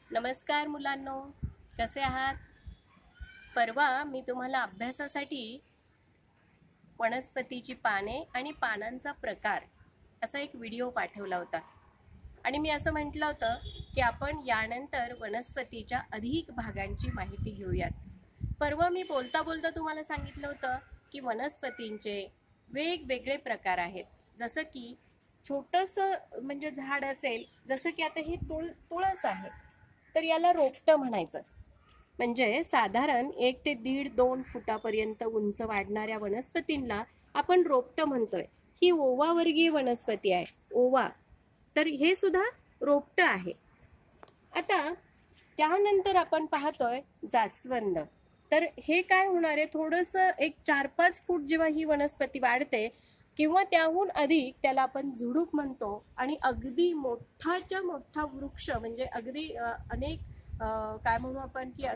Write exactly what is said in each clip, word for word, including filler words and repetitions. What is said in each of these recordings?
नमस्कार मुलांनो, कसे आहात? परवा मी तुम्हाला अभ्यासासाठी वनस्पतीची पाने आणि पानांचा प्रकार असा एक व्हिडिओ पाठवला होता आणि मी असं म्हटलं होतं की आपण यानंतर वनस्पतीच्या अधिक भागांची माहिती घेऊयात। परवा मी बोलता बोलता तुम्हाला सांगितलं होतं की वनस्पतींचे वेगवेगळे प्रकार आहेत, जसं की छोटंसं म्हणजे झाड असेल, जसं की आता हे तुळ तुळस आहे, तर याला रोपटं म्हणायचं। म्हणजे साधारण एक ते दीड दोन फुटापर्यंत उंच वाढणाऱ्या वनस्पतींना आपण रोपटं म्हणतोय। ही ओवावर्गीय वनस्पती आहे, ओवा, तर हे सुद्धा रोपटं आहे। आता त्यानंतर आपण पाहतोय जास्वंद, तर हे काय होणार आहे, थोडंसं एक चार पाच फूट जेव्हा ही वनस्पती वाढते किंवा त्याहून अधिक, त्याला आपण झुडूप म्हणतो आणि अगदी मोठाच्या मोठा वृक्ष म्हणजे अगदी अनेक काय म्हणू आपण की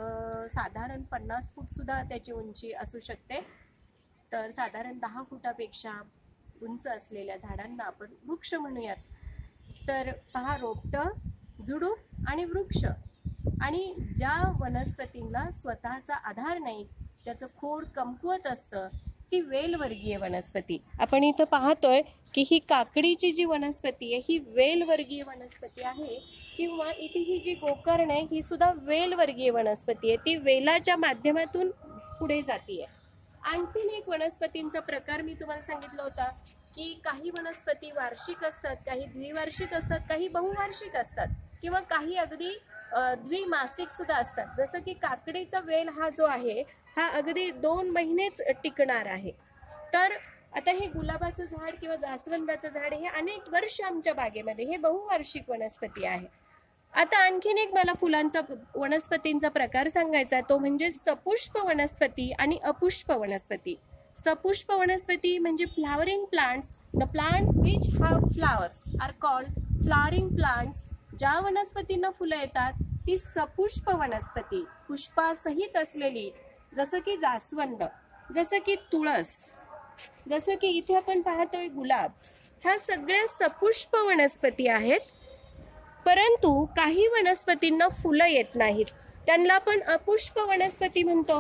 साधारण पन्नास फूट सुद्धा त्याची उंची असू शकते। तर साधारण दहा फुटापेक्षा उंच असलेल्या झाडांना आपण वृक्ष म्हणूयात। तर पहा, रोपटं, झुडूप आणि वृक्ष। आणि ज्या वनस्पतींना स्वतःचा आधार नाही, ज्याचं खोड कमकुवत असतं, ती वेलवर्गीय वनस्पती। आपण इथं पाहतोय की ही काकडीची जी वनस्पती आहे ही वेलवर्गीय वनस्पती आहे, किंवा इथे ही जी गोकर्ण आहे ही सुद्धा वेलवर्गीय वनस्पती आहे, ती वेलाच्या माध्यमातून पुढे जातीये। आणखीन एक वनस्पतींचा प्रकार मी तुम्हाला सांगितलं होता की काही वनस्पती वार्षिक असतात, काही द्विवार्षिक असतात, काही बहुवार्षिक असतात, किंवा काही अगदी द्विमासिक सुद्धा असतात। जसं की काकडीचा वेल हा जो आहे हा अगदी दोन महिनेच टिकणार आहे। तर आता हे गुलाबाचं झाड किंवा जास्वंदाचं झाड हे अनेक वर्ष आमच्या बागेमध्ये, हे बहुवार्षिक वनस्पती आहे। आता आणखीन एक मला फुलांचा वनस्पतींचा प्रकार सांगायचा, तो म्हणजे सपुष्प वनस्पती आणि अपुष्प वनस्पती। सपुष्प वनस्पती म्हणजे flowering plants, the plants which have flowers are called flowering plants. ज्या वनस्पतींना फुलं येतात ती सपुष्प वनस्पती, पुष्पासहित असलेली, जसं की जास्वंद, जसं की तुळस, जसं की इथे आपण पाहतोय गुलाब, ह्या सगळ्या सपुष्प वनस्पती आहेत। परंतु काही वनस्पतींना फुलं येत नाहीत, त्यांना आपण अपुष्प वनस्पती म्हणतो।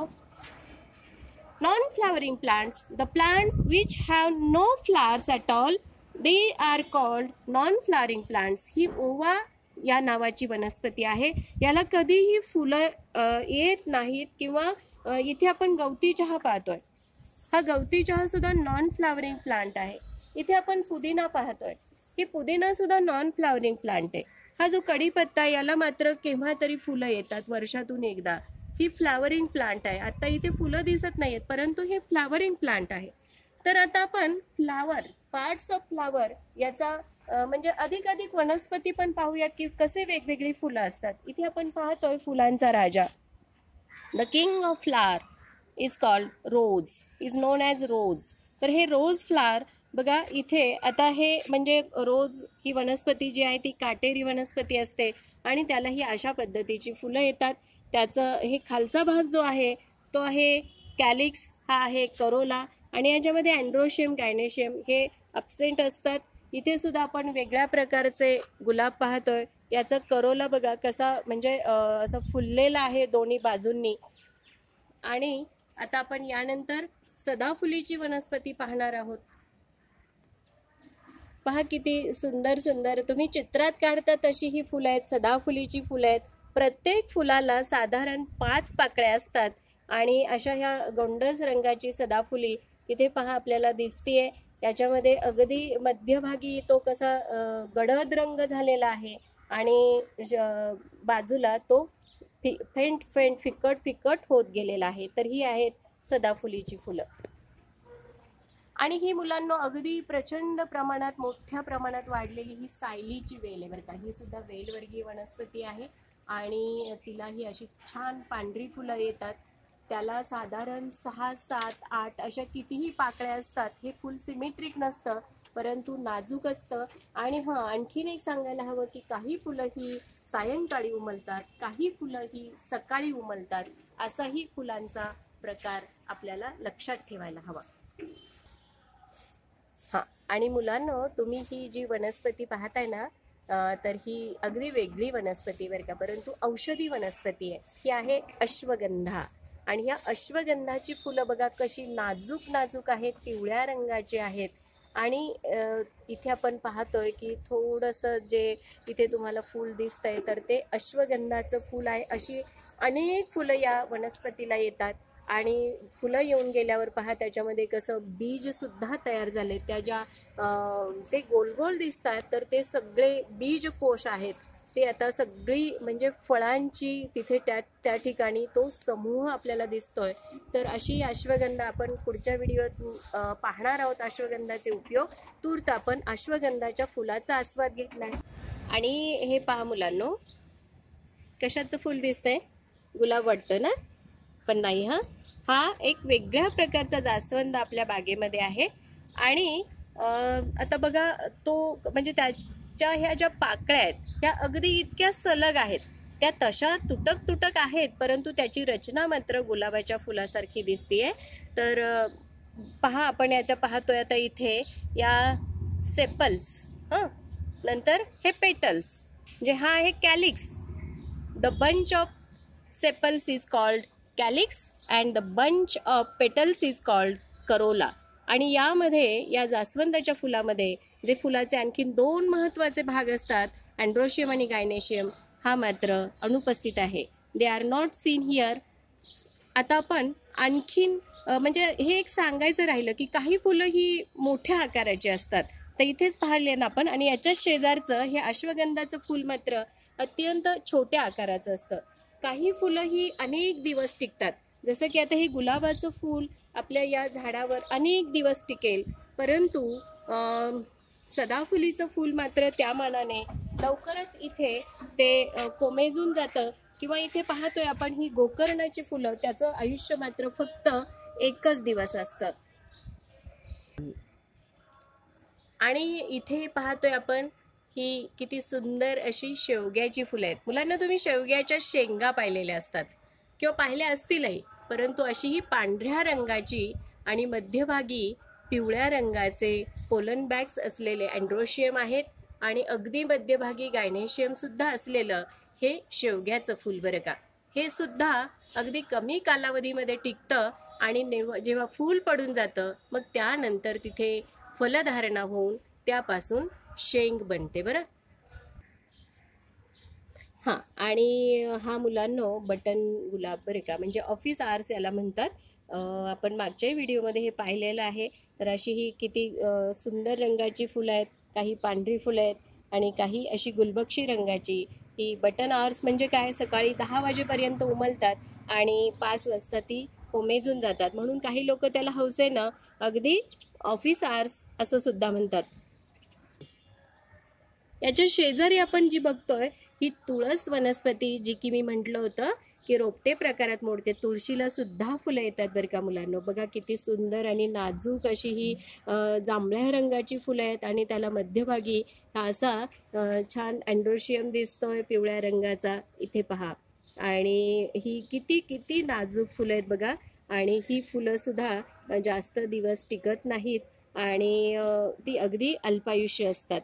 Non flowering plants, the plants which have no flowers at all, they are called non flowering plants. ही ओवा या नावाची वनस्पती आहे, याला कधीही फुलं येत नाहीत। किंवा इथे आपण गवती चहा पाहतोय, हा गवती चहा सुद्धा नॉन फ्लावरिंग प्लांट आहे। इथे आपण पुदिना पाहतोय, ही पुदिना सुद्धा नॉन फ्लावरिंग प्लांट आहे। हा जो कढीपत्ता, याला मात्र केव्हा तरी फुलं येतात, वर्षातून एकदा, ही फ्लावरिंग प्लांट आहे। आता इथे फुलं दिसत नाहीत, परंतु हे फ्लावरिंग प्लांट आहे। तर आता आपण फ्लावर, पार्ट्स ऑफ फ्लावर याचा म्हणजे अधिक अधिक वनस्पती पण पाहूयात की कसे वेगवेगळी फुलं असतात। इथे आपण पाहतोय फुलांचा राजा, the king of flower is called rose, is known as rose. तर हे रोज फ्लावर बघा इथे, आता हे म्हणजे रोज ही वनस्पती जी आहे ती काटेरी वनस्पती असते आणि त्याला ही अशा पद्धतीची फुलं येतात। त्याचं हे खालचा भाग जो आहे तो आहे कॅलिक्स, हा आहे करोला, आणि याच्यामध्ये अँड्रोशियम, गायनेशियम हे अब्सेंट असतात। इथे सुद्धा आपण वेगळ्या प्रकारचे गुलाब पाहतोय, याचा करोला बघा कसा म्हणजे असं फुललेला आहे दोन्ही बाजूंनी। आणि आता आपण यानंतर सदाफुलीची वनस्पती पाहणार आहोत। पहा किती सुंदर सुंदर तुम्ही चित्रात काढता तशी ही फुलं आहेत, सदाफुलीची फुलं आहेत। प्रत्येक फुलाला साधारण पाच पाकळ्या असतात आणि अशा ह्या गोंडस रंगाची सदाफुली तिथे पहा आपल्याला दिसतेय। याच्यामध्ये अगदी मध्यभागी तो कसा गडद रंग झालेला आहे आणि बाजूला तो फेंट फेंट फिकट फिकट होत गेलेला आहे। तर ही आहेत सदाफुलीची फुलं। आणि ही मुलांना अगदी प्रचंड प्रमाणात, मोठ्या प्रमाणात वाढलेली ही सायलीची वेल आहे बरं का, ही सुद्धा वेलवर्गीय वनस्पती आहे आणि तिला ही अशी छान पांढरी फुलं येतात। त्याला साधारण सहा सात आठ अशा कितीही पाकळ्या असतात। हे फुल सिमेट्रिक नसतं, परंतु नाजूक असतं। आणि हां, आणखीन एक सांगायला हवं की काही फुलं ही सायंकाळी उमलतात, काही फुलं ही सकाळी उमलतात। असाही फुलांचा प्रकार आपल्याला लक्षात ठेवायला हवा। हां, आणि मुलांनो, तुम्ही ही जी वनस्पती पाहताय ना, तर ही अगदी वेगळी वनस्पती बरं का, परंतु औषधी वनस्पती आहे. ही आहे अश्वगंधा. आणि या अश्वगंधाची फुलं बघा कशी नाजूक नाजूक आहेत, पिवळ्या रंगाची आहेत. आणि इथे आपण पाहतोय की थोडंसं जे इथे तुम्हाला फूल दिसतंय तर ते अश्वगंधाचं फूल आहे. अशी अनेक फुलं या वनस्पतीला येतात आणि फुलं येऊन गेल्यावर पहा त्याच्यामध्ये कसं बीज सुद्धा तयार झाले. त्या ज्या ते गोल गोल दिसतात तर ते सगळे बीजकोश आहेत. ते आता सगळी म्हणजे फळांची तिथे त्या त्या ठिकाणी तो समूह आपल्याला दिसतोय. तर अशी अश्वगंधा आपण पुढच्या व्हिडिओत पाहणार आहोत. अश्वगंधाचे उपयोग. तूर्त आपण अश्वगंधाच्या फुलाचा आस्वाद घेतलाय. आणि हे पहा मुलांनो, कशाचं फूल दिसतंय? गुलाब वाटतं ना, पण नाही. हा हा एक वेगळ्या प्रकारचा जास्वंद आपल्या बागेमध्ये आहे. आणि आता बघा तो म्हणजे त्याच्या ह्या ज्या पाकळ्या आहेत ह्या अगदी इतक्या सलग आहेत. त्या तशा तुटक तुटक आहेत, परंतु त्याची रचना मात्र गुलाबाच्या फुलासारखी दिसतीये. तर पहा आपण याच्या पाहतोय आता इथे या सेपल्स, हं नंतर हे पेटल्स, जे हा आहे calyx. The bunch of sepals is called calyx and the bunch of petals is called corolla. आणि यामध्ये या जास्वंदाच्या फुलामध्ये जे फुलाचे आणखीन दोन महत्त्वाचे भाग असतात, अँड्रोशियम आणि गायनेशियम, हा मात्र अनुपस्थित आहे. They are not seen here. आता आपण आणखीन म्हणजे हे एक सांगायचं राहिलं की काही फुलं ही मोठ्या आकाराची असतात, तर इथेच पाहिले ना आपण. आणि याच्या शेजारचं हे अश्वगंधाचं फूल मात्र अत्यंत छोट्या आकाराचं असतं. काही फुलं ही अनेक दिवस टिकतात, जसं की आता हे गुलाबाचं फूल आपल्या या झाडावर अनेक दिवस टिकेल, परंतु सदाफुलीचं फूल मात्र त्या मानाने लवकरच इथे ते कोमेजून जातं. किंवा इथे पाहतोय आपण ही गोकर्णाची फुलं, त्याचं आयुष्य मात्र फक्त एकच दिवस असतं. आणि इथे पाहतोय आपण ही किती सुंदर अशी शेवग्याची फुलं आहेत. मुलांना तुम्ही शेवग्याच्या शेंगा पाहिलेल्या असतात किंवा पाहिल्या असतीलही, परंतु अशी ही पांढऱ्या रंगाची आणि मध्यभागी पिवळ्या रंगाचे पोलन बॅग्स असलेले अँड्रोशियम आहेत. आणि अगदी मध्यभागी गायनेशियम सुद्धा असलेलं हे शेवग्याचं फूल बरं का. हे सुद्धा अगदी कमी कालावधीमध्ये टिकतं आणि जेव्हा फूल पडून जातं मग त्यानंतर तिथे फलधारणा होऊन त्यापासून शेंग बनते बरं. हां, आणि हा मुलांनो बटन गुलाब बरं का, म्हणजे ऑफिस आर्स याला म्हणतात. आपण मागच्या व्हिडिओमध्ये हे पाहिलेलं आहे. तर अशी ही किती सुंदर रंगाची फुलं आहेत, काही पांढरी फुलं आहेत आणि काही अशी गुलबक्षी रंगाची. ही बटन आर्स म्हणजे काय, सकाळी दहा वाजेपर्यंत उमलतात आणि पाच वाजता ती कोमेजून जातात, म्हणून काही लोक त्याला हौसेनं अगदी ऑफिस आर्स असं सुद्धा म्हणतात. याच्या शेजारी आपण जी बघतोय ही तुळस वनस्पती, जी की मी म्हटलं होतं की रोपटे प्रकारात मोडते. तुळशीला सुद्धा फुलं येतात बरं का मुलांनो. बघा किती सुंदर आणि नाजूक अशी ही जांभळ्या रंगाची फुलं आहेत आणि त्याला मध्यभागी हा असा छान अँड्रोशियम दिसतोय पिवळ्या रंगाचा. इथे पहा, आणि ही किती किती नाजूक फुलं आहेत बघा. आणि ही फुलं सुद्धा जास्त दिवस टिकत नाहीत आणि ती अगदी अल्पायुष्य असतात.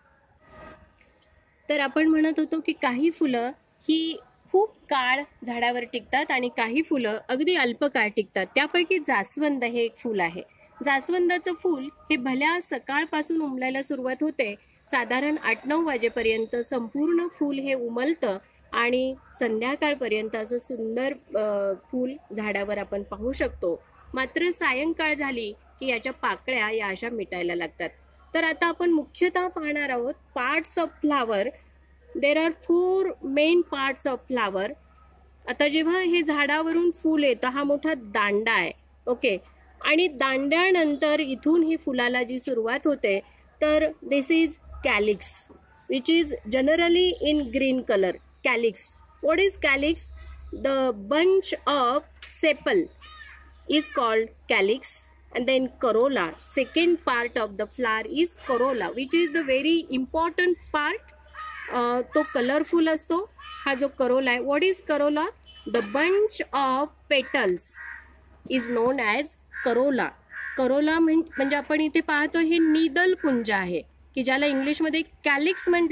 तर आपण म्हणत होतो की काही फुलं ही खूप काळ झाडावर टिकतात आणि काही फुलं अगदी अल्प काळ टिकतात. त्यापैकी जास्वंद हे एक फूल आहे. जास्वंदाचं फूल हे भल्या सकाळपासून उमलायला सुरुवात होते. साधारण आठ नऊ वाजेपर्यंत संपूर्ण फूल हे उमलतं आणि संध्याकाळपर्यंत असं सुंदर फूल झाडावर आपण पाहू शकतो. मात्र सायंकाळ झाली की याच्या पाकळ्या या अशा मिटायला लागतात. तर आता आपण मुख्यतः पाहणार आहोत parts of flower. There are four main parts of flower. आता जेव्हा हे झाडावरून फूल येतं, हा मोठा दांडा आहे, ओके. आणि दांड्यानंतर इथून ही फुलाला जी सुरुवात होते, तर this is calyx, which is generally in green colour. Calyx, what is calyx? The bunch of sepal is called calyx, and then corolla, second part of the flower is corolla, which is the very important part. uh, तो colourful असतो हा जो Corolla आहे. what is corolla? the bunch of petals is known as corolla. Corolla म्हणजे आपण इथे पाहतो हे निदल पुंज आहे की ज्याला इंग्लिशमध्ये कॅलिक्स म्हटलंय.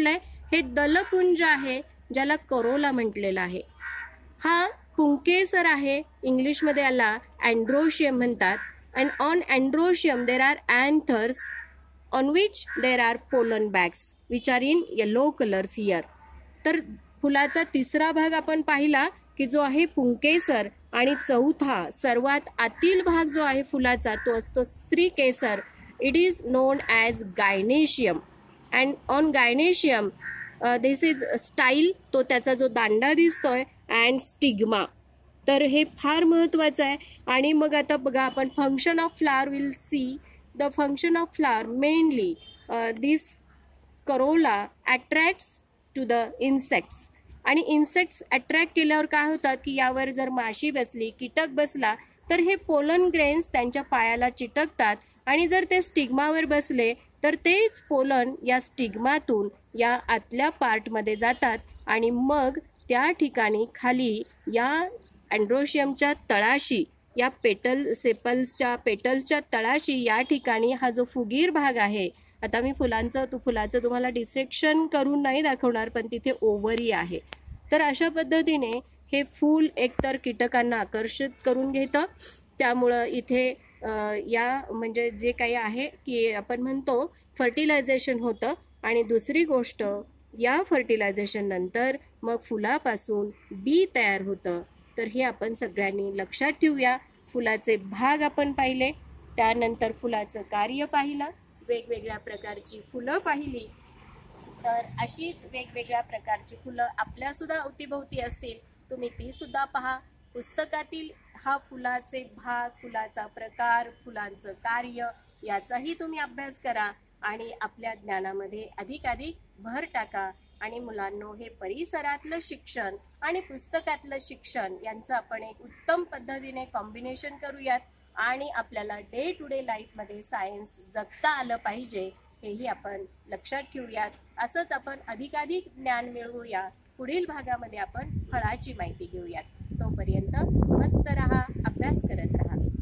हे दलपुंज आहे, ज्याला करोला म्हटलेलं आहे. हा पुंकेसर आहे, इंग्लिशमध्ये याला अँड्रोशियम म्हणतात. And on androecium there are anthers on which there are pollen bags which are in yellow colours here. तर फुलाचा तिसरा भाग आपण पाहिला की जो आहे पुंकेसर, आणि चौथा सर्वात आतील भाग जो आहे फुलाचा तो असतो स्त्रीकेसर. It is known as gynoecium. And on gynoecium this is style, तो त्याचा जो दांडा दिसतोय, अँड स्टिग्मा. तर हे फार महत्त्वाचं आहे. आणि मग आता बघा आपण function of flower will see. The function of flower mainly this corolla attracts to the insects. आणि इन्सेक्ट्स अट्रॅक्ट केल्यावर काय होतात की यावर जर माशी बसली, कीटक बसला, तर हे पोलन ग्रेन्स त्यांच्या पायाला चिटकतात, आणि जर ते स्टिग्मावर बसले तर तेच पोलन या स्टिग्मातून या आतल्या पार्टमध्ये जातात, आणि मग त्या ठिकाणी खाली या अँड्रोशियमच्या तळाशी, या पेटल सेपल्सच्या पेटल्सच्या तळाशी या ठिकाणी हा जो फुगीर भाग आहे, आता मी फुलांचं तू फुलाचं तुम्हाला डिसेक्शन करून नाही दाखवणार, पण तिथे ओव्हरी आहे. तर अशा पद्धतीने हे फूल एकतर कीटकांना आकर्षित करून घेतं, त्यामुळं इथे या म्हणजे जे काही आहे की आपण म्हणतो फर्टिलायझेशन होतं. आणि दुसरी गोष्ट, या फर्टिलायझेशन नंतर मग फुलापासून बी तयार होतं. तर हे आपण सगळ्यांनी लक्षात ठेवूया. फुलाचे भाग आपण पाहिले, त्यानंतर फुलाचं कार्य पाहिलं, वेगवेगळ्या प्रकारची फुलं पाहिली. तर अशीच वेगवेगळ्या प्रकारची फुलं आपल्यासुद्धा अवतीभोवती असतील, तुम्ही ती सुद्धा पहा. पुस्तकातील हा फुलाचे भाग, फुलाचा प्रकार, फुलांचं कार्य याचाही तुम्ही अभ्यास करा आणि आपल्या ज्ञानामध्ये अधिकाधिक भर टाका. आणि मुलांनो, हे परिसरातलं शिक्षण आणि पुस्तकातलं शिक्षण यांचं आपण एक उत्तम पद्धतीने कॉम्बिनेशन करूयात, आणि आपल्याला डे टू डे लाईफमध्ये सायन्स जगता आलं पाहिजे, हेही आपण लक्षात ठेवूयात. असंच आपण अधिकाधिक ज्ञान मिळवूया. पुढील भागामध्ये आपण फळाची माहिती घेऊयात. तोपर्यंत मस्त रहा, अभ्यास करत रहा.